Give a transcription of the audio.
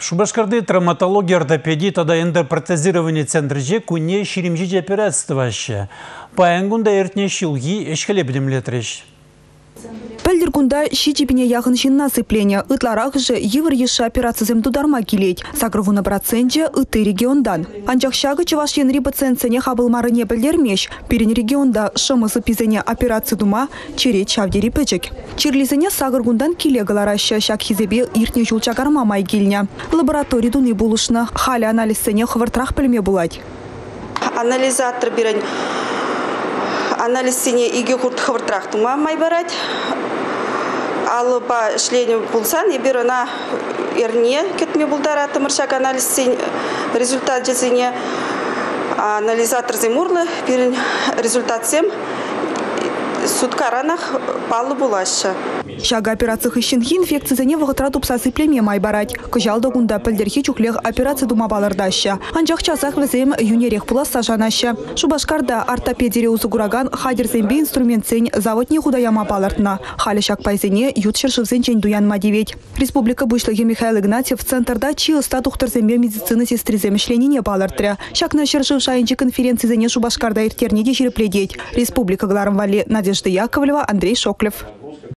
Шубашкарды травматология, ортопедия, тада эндопротезирование центрже куне ширимжи операция ваще. Паянгунда эртне шилги эшкеле билемлетреш. Пәлдергунда щитипине яғын жинна сыпление. Ытларақ же евр еші операциязем тударма келейд. Сакрывуна процентже ыты региондан. Анчақшағы чывашен рибоценцене хабылмарыне білдермеш. Перен регионда шымысы пизене операция дума чере чавдери пөчек. Чирлизене сагыргундан келегаларашы шак хизебе иртне жулчагарма май келіне. Лабораторий дуны булышны халі анализсене хвыртрах пілме булать. Анализатор берен анализсене иге хурт хвыртрах тума май барать. Алыба шление булсан, и берона эрне кетме булдара тымыршак анализ результат жезене анализатор земурлы, берен результат зем суткаранах палы булашы. Шага операциях ищенхи инфекцияне вағытра тупсасы племе май барать. Кыжалды гунда пілдерхи чухлех операция дума балырдашы. Анжақ часах візем юнерех пуласа жанашы. Шубашкарда ортопедире узугураган хадерзембе инструментсен заводне худаяма балыртна. Халі шак пайзене ют шершывзен чен дуянма девет. Республика Бушлыге Михаил Игнатьев центрда чиыста тухтарзембе медицины сестризем шленіне балыртыры. Шакна шершыв шайынчы конференцизене Шубашкарда иртерне де жерепледеть. Республика Гларым Вали Надежда Яковлева, Андрей Шоклев.